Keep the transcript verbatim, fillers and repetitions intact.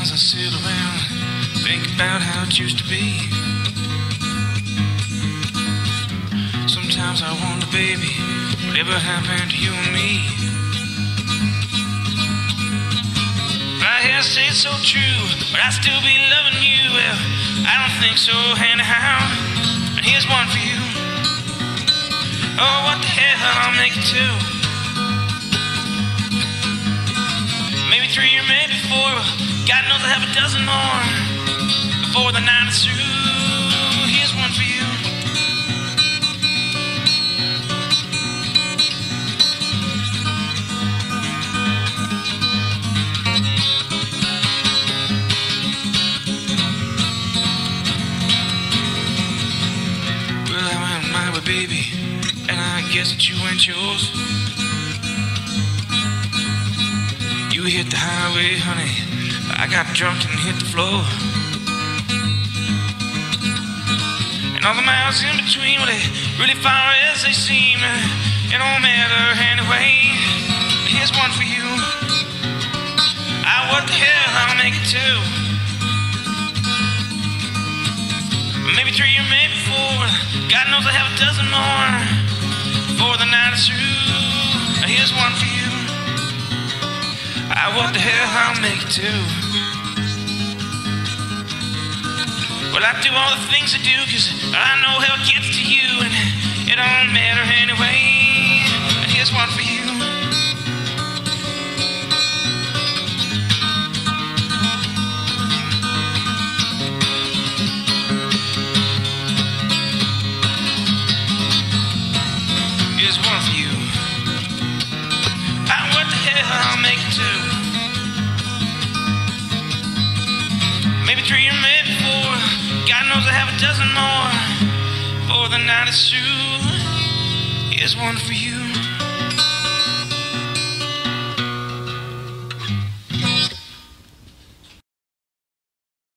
As I sit around, think about how it used to be. Sometimes I wonder, baby, whatever happened to you and me? I hear say it's so true, but I still be loving you. Well, I don't think so, anyhow. And here's one for you. Oh, what the hell, I'll make it two. Maybe three or maybe four. God knows I have a dozen more before the night is through. Here's one for you. Well, I went my way, baby, and I guess that you went yours. You hit the highway, honey, I got drunk and hit the floor. And all the miles in between, well, they really far as they seem. It don't matter anyway. Here's one for you. Ah, what the hell, I'll make it two. Maybe three or maybe four. God knows I have a dozen more before the night is through. Here's one for you. Ah, what the hell, I'll make it two. Well, I do all the things I do, cause I know how it gets to you, and it don't matter anyway. Here's one for you. Here's one for you. Ah, what the hell, I'll make it two. Maybe three or maybe four. God knows I have a dozen more before the night is through. Here's one for you.